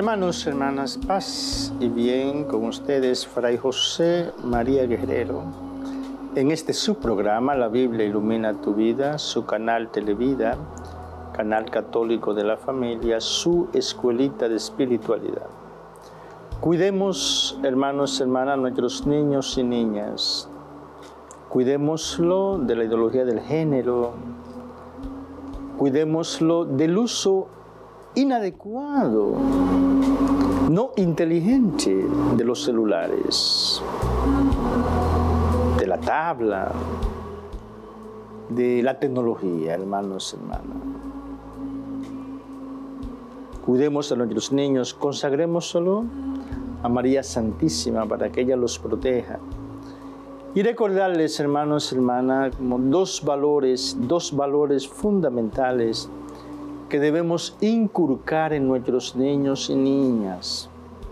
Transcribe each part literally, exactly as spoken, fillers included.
Hermanos, hermanas, paz y bien con ustedes, Fray José María Guerrero, en este su programa, La Biblia Ilumina Tu Vida, su canal Televida, canal católico de la familia, su escuelita de espiritualidad. Cuidemos, hermanos, hermanas, nuestros niños y niñas. Cuidémoslo de la ideología del género. Cuidémoslo del uso inadecuado, no inteligente de los celulares, de la tabla, de la tecnología, hermanos, hermanas. Cuidemos a nuestros niños, consagrémoslo a María Santísima para que ella los proteja. Y recordarles, hermanos, hermanas, como dos valores, dos valores fundamentales que debemos inculcar en nuestros niños y niñas.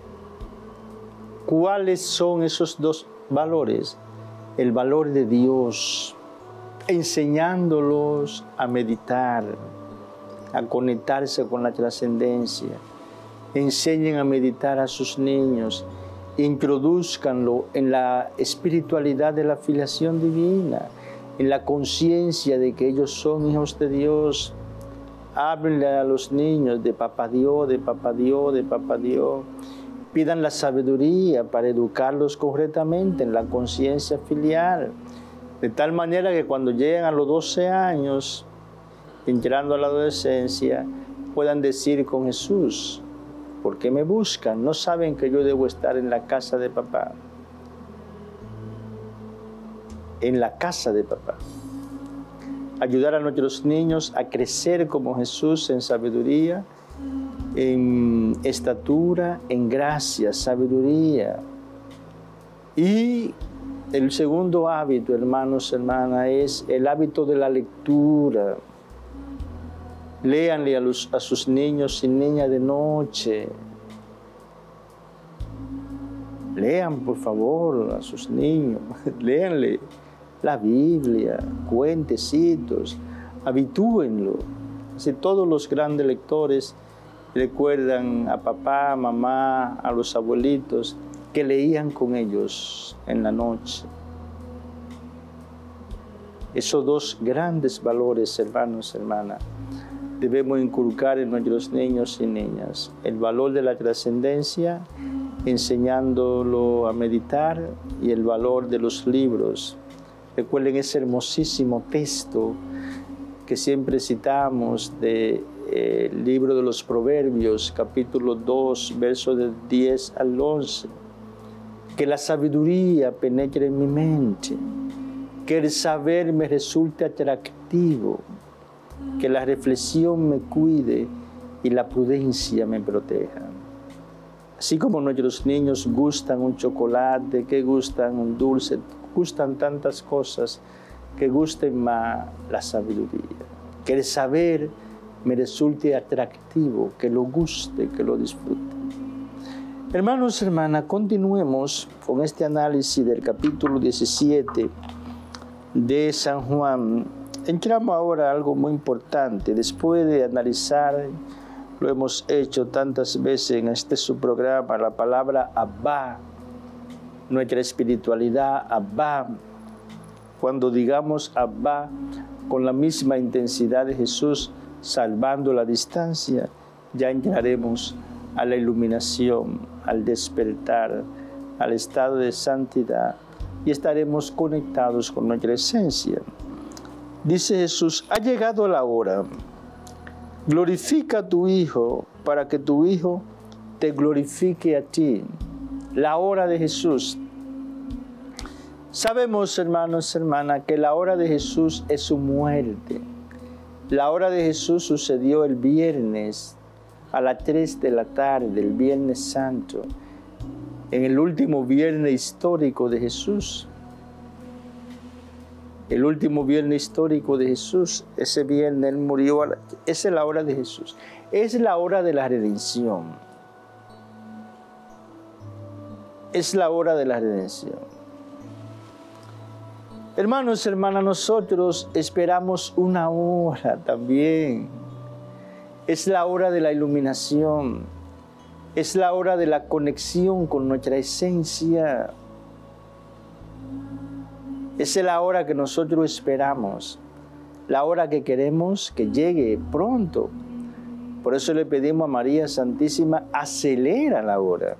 ¿Cuáles son esos dos valores? El valor de Dios, enseñándolos a meditar, a conectarse con la trascendencia. Enseñen a meditar a sus niños, introduzcanlo en la espiritualidad de la filiación divina, en la conciencia de que ellos son hijos de Dios. Háblenle a los niños de Papá Dios, de Papá Dios, de Papá Dios. Pidan la sabiduría para educarlos correctamente en la conciencia filial. De tal manera que cuando lleguen a los doce años, entrando a la adolescencia, puedan decir con Jesús: ¿por qué me buscan? ¿No saben que yo debo estar en la casa de papá? En la casa de papá. Ayudar a nuestros niños a crecer como Jesús en sabiduría, en estatura, en gracia, sabiduría. Y el segundo hábito, hermanos, hermanas, es el hábito de la lectura. Léanle a, los, a sus niños y niñas de noche. Lean, por favor, a sus niños. Léanle la Biblia, cuentecitos, habitúenlo. Así todos los grandes lectores recuerdan a papá, mamá, a los abuelitos que leían con ellos en la noche. Esos dos grandes valores, hermanos, hermanas, debemos inculcar en nuestros niños y niñas. El valor de la trascendencia, enseñándolo a meditar, y el valor de los libros. Recuerden ese hermosísimo texto que siempre citamos del de, eh, libro de los Proverbios, capítulo dos, versos del diez al once. Que la sabiduría penetre en mi mente, que el saber me resulte atractivo, que la reflexión me cuide y la prudencia me proteja. Así como nuestros niños gustan un chocolate, que gustan un dulce, gustan tantas cosas, que gusten más la sabiduría. Que el saber me resulte atractivo, que lo guste, que lo disfrute. Hermanos, hermanas, continuemos con este análisis del capítulo diecisiete de San Juan. Entramos ahora a algo muy importante. Después de analizar, lo hemos hecho tantas veces en este subprograma, la palabra Abba, nuestra espiritualidad, Abba. Cuando digamos Abba con la misma intensidad de Jesús, salvando la distancia, ya entraremos a la iluminación, al despertar, al estado de santidad, y estaremos conectados con nuestra esencia. Dice Jesús: ha llegado la hora. Glorifica a tu Hijo para que tu Hijo te glorifique a ti. La hora de Jesús. Sabemos, hermanos, hermanas, que la hora de Jesús es su muerte. La hora de Jesús sucedió el viernes a las tres de la tarde, el Viernes Santo, en el último viernes histórico de Jesús. El último viernes histórico de Jesús, ese viernes Él murió, esa es la hora de Jesús. Es la hora de la redención. Es la hora de la redención. Hermanos, hermanas, nosotros esperamos una hora también. Es la hora de la iluminación. Es la hora de la conexión con nuestra esencia. Esa es la hora que nosotros esperamos, la hora que queremos que llegue pronto. Por eso le pedimos a María Santísima, acelera la hora.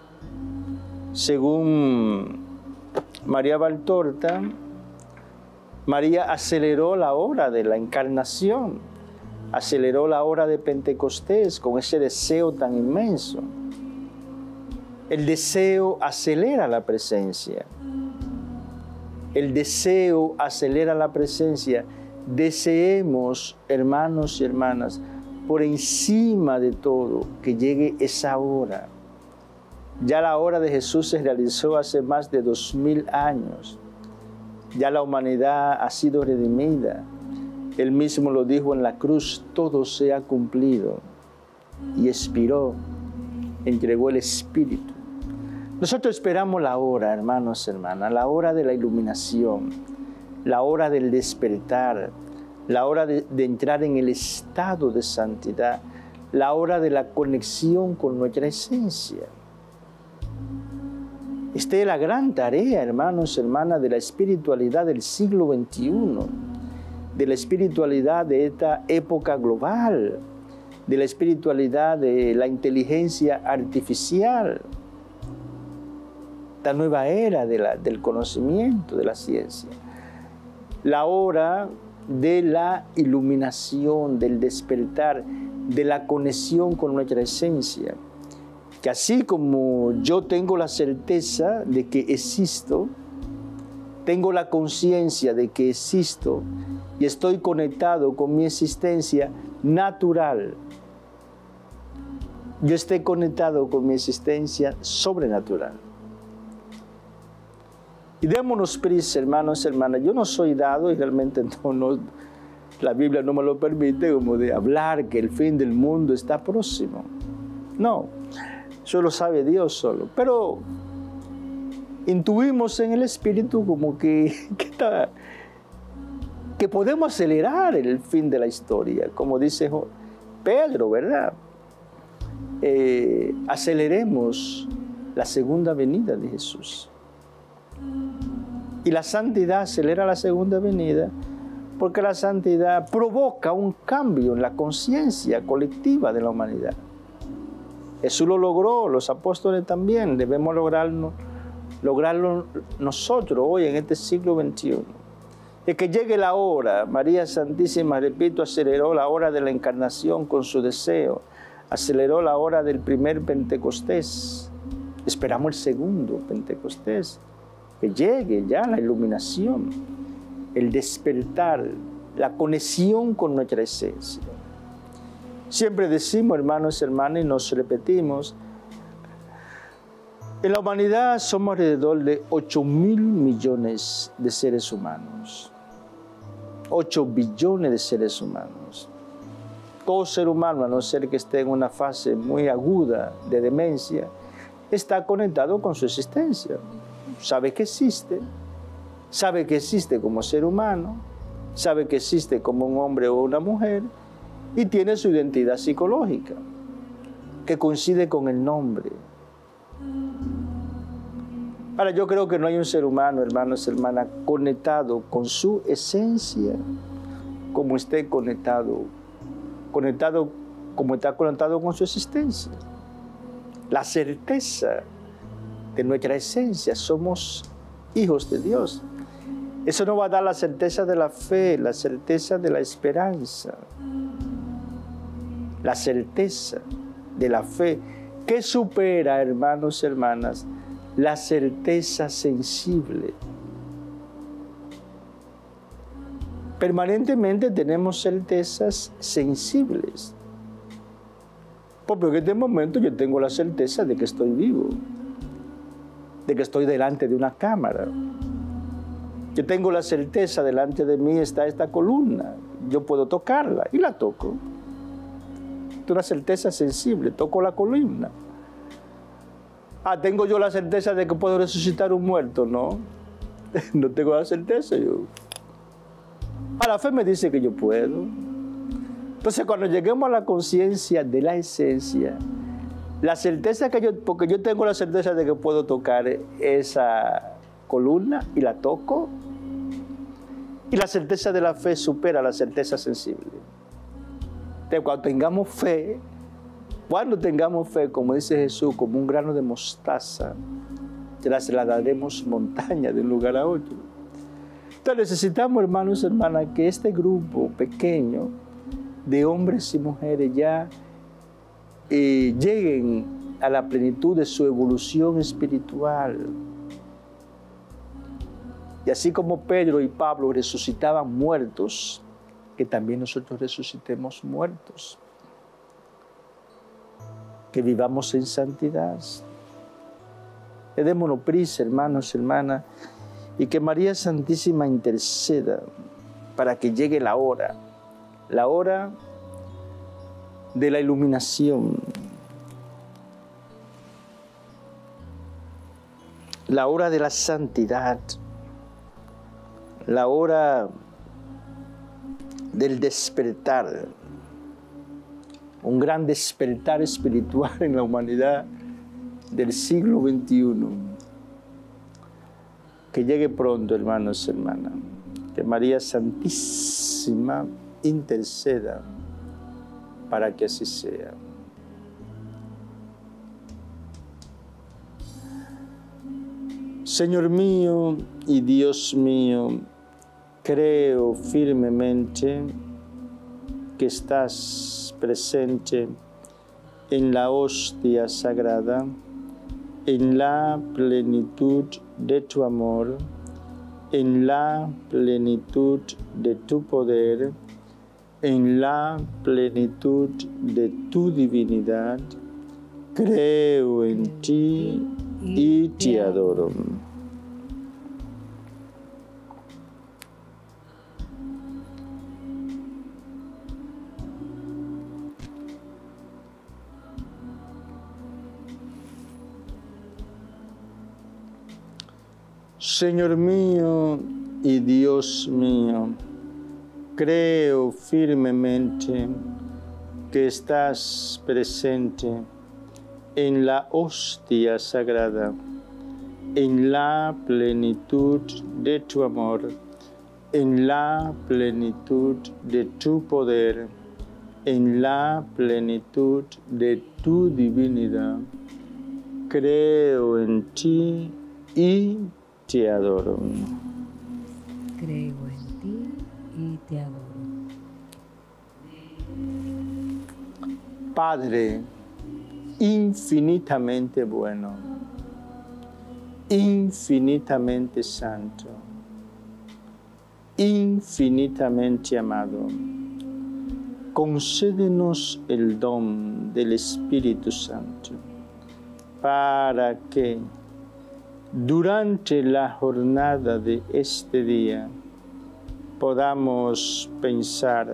Según María Valtorta, María aceleró la hora de la encarnación, aceleró la hora de Pentecostés con ese deseo tan inmenso. El deseo acelera la presencia. El deseo acelera la presencia. Deseemos, hermanos y hermanas, por encima de todo, que llegue esa hora. Ya la hora de Jesús se realizó hace más de dos mil años. Ya la humanidad ha sido redimida. Él mismo lo dijo en la cruz, todo se ha cumplido. Y expiró, entregó el Espíritu. Nosotros esperamos la hora, hermanos y hermanas, la hora de la iluminación, la hora del despertar, la hora de, de entrar en el estado de santidad, la hora de la conexión con nuestra esencia. Esta es la gran tarea, hermanos y hermanas, de la espiritualidad del siglo veintiuno, de la espiritualidad de esta época global, de la espiritualidad de la inteligencia artificial, esta nueva era de la, del conocimiento, de la ciencia. La hora de la iluminación, del despertar, de la conexión con nuestra esencia. Que así como yo tengo la certeza de que existo, tengo la conciencia de que existo y estoy conectado con mi existencia natural, yo esté conectado con mi existencia sobrenatural. Y démonos prisa, hermanos y hermanas. Yo no soy dado, y realmente no, no, la Biblia no me lo permite, como de hablar que el fin del mundo está próximo. No, eso lo sabe Dios solo. Pero intuimos en el Espíritu como que, que, está, que podemos acelerar el fin de la historia, como dice Pedro, ¿verdad? Eh, aceleremos la segunda venida de Jesús. Y la santidad acelera la segunda venida porque la santidad provoca un cambio en la conciencia colectiva de la humanidad. Jesús lo logró, los apóstoles también, debemos lograrlo, lograrlo nosotros hoy en este siglo veintiuno. De que llegue la hora, María Santísima, repito, aceleró la hora de la encarnación con su deseo, aceleró la hora del primer Pentecostés, esperamos el segundo Pentecostés, que llegue ya la iluminación, el despertar, la conexión con nuestra esencia. Siempre decimos, hermanos y hermanas, y nos repetimos, en la humanidad somos alrededor de ocho mil millones de seres humanos. ocho billones de seres humanos. Todo ser humano, a no ser que esté en una fase muy aguda de demencia, está conectado con su existencia. Sabe que existe, sabe que existe como ser humano, sabe que existe como un hombre o una mujer y tiene su identidad psicológica que coincide con el nombre. Ahora, yo creo que no hay un ser humano, hermanos y hermanas, conectado con su esencia como esté conectado, conectado como está conectado con su existencia. La certeza de nuestra esencia, somos hijos de Dios. Eso nos va a dar la certeza de la fe, la certeza de la esperanza, la certeza de la fe que supera, hermanos y hermanas, la certeza sensible. Permanentemente tenemos certezas sensibles. Porque en este momento yo tengo la certeza de que estoy vivo, de que estoy delante de una cámara. Yo tengo la certeza, delante de mí está esta columna, yo puedo tocarla y la toco. Es una certeza sensible, toco la columna. Ah, ¿tengo yo la certeza de que puedo resucitar un muerto? No, no tengo la certeza yo. Ah, la fe me dice que yo puedo. Entonces, cuando lleguemos a la conciencia de la esencia, La certeza que yo, porque yo tengo la certeza de que puedo tocar esa columna y la toco, y la certeza de la fe supera la certeza sensible. Entonces, cuando tengamos fe, cuando tengamos fe, como dice Jesús, como un grano de mostaza, trasladaremos montaña de un lugar a otro. Entonces necesitamos, hermanos y hermanas, que este grupo pequeño de hombres y mujeres ya eh, lleguen a la plenitud de su evolución espiritual. Y así como Pedro y Pablo resucitaban muertos, que también nosotros resucitemos muertos. Que vivamos en santidad. Le démonos prisa, hermanos y hermanas, y que María Santísima interceda para que llegue la hora, la hora de la iluminación, la hora de la santidad, la hora del despertar, un gran despertar espiritual en la humanidad del siglo veintiuno. Que llegue pronto, hermanos y hermanas. Que María Santísima interceda para que así sea. Señor mío y Dios mío, creo firmemente que estás presente en la hostia sagrada, en la plenitud de tu amor, en la plenitud de tu poder, en la plenitud de tu divinidad. Creo en ti y te adoro. Señor mío y Dios mío, creo firmemente que estás presente en la hostia sagrada, en la plenitud de tu amor, en la plenitud de tu poder, en la plenitud de tu divinidad. Creo en ti y te adoro. Creo en ti y te adoro. Padre infinitamente bueno, infinitamente santo, infinitamente amado, concédenos el don del Espíritu Santo para que durante la jornada de este día podamos pensar,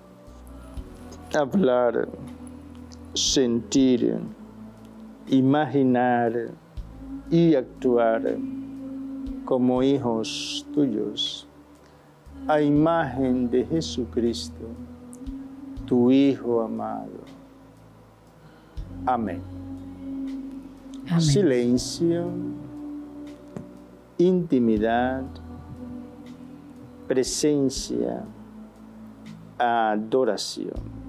hablar, sentir, imaginar y actuar como hijos tuyos, a imagen de Jesucristo, tu Hijo amado. Amén. Amén. Silencio, intimidad, presencia, adoración.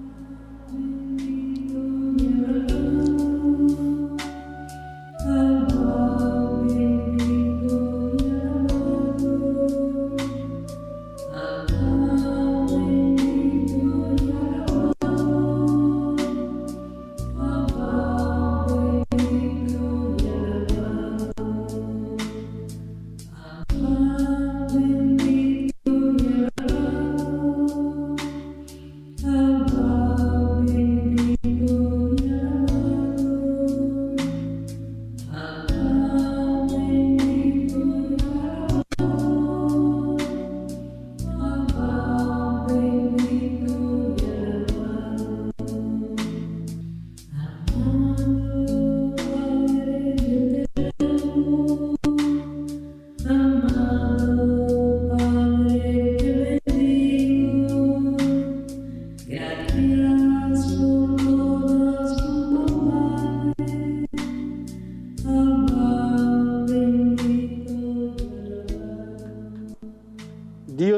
Oh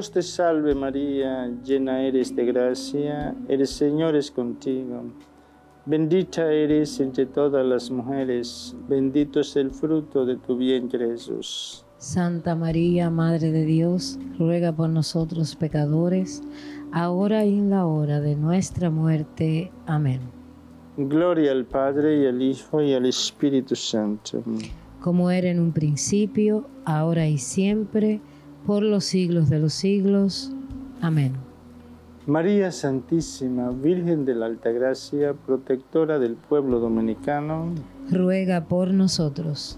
Dios te salve María, llena eres de gracia, el Señor es contigo. Bendita eres entre todas las mujeres, bendito es el fruto de tu vientre Jesús. Santa María, Madre de Dios, ruega por nosotros pecadores, ahora y en la hora de nuestra muerte. Amén. Gloria al Padre, y al Hijo, y al Espíritu Santo. Como era en un principio, ahora y siempre, por los siglos de los siglos. Amén. María Santísima, Virgen de la Altagracia, protectora del pueblo dominicano, ruega por nosotros.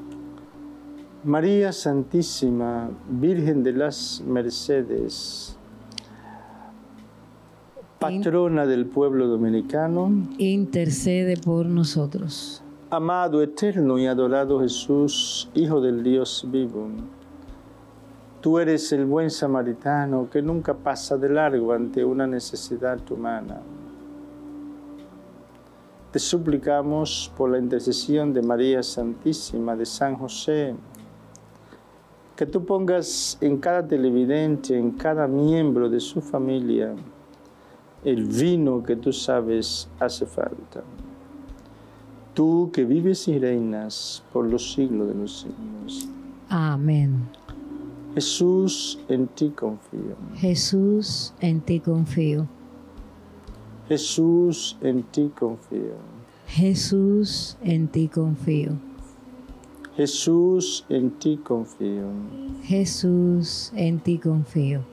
María Santísima, Virgen de las Mercedes, patrona del pueblo dominicano, intercede por nosotros. Amado, eterno y adorado Jesús, Hijo del Dios vivo, tú eres el buen samaritano que nunca pasa de largo ante una necesidad humana. Te suplicamos por la intercesión de María Santísima, de San José, que tú pongas en cada televidente, en cada miembro de su familia, el vino que tú sabes hace falta. Tú que vives y reinas por los siglos de los siglos. Amén. Jesús, en ti confío. Jesús, en ti confío. Jesús, en ti confío. Jesús, en ti confío. Jesús, en ti confío. Jesús, en ti confío.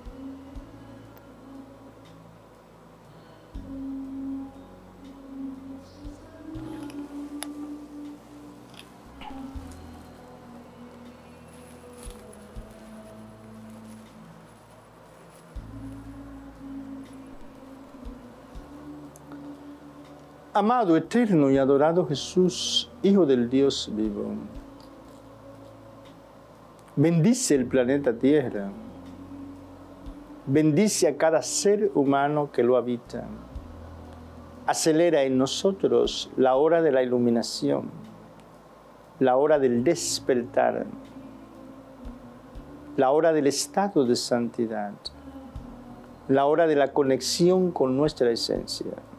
Amado, eterno y adorado Jesús, Hijo del Dios vivo, bendice el planeta Tierra, bendice a cada ser humano que lo habita, acelera en nosotros la hora de la iluminación, la hora del despertar, la hora del estado de santidad, la hora de la conexión con nuestra esencia.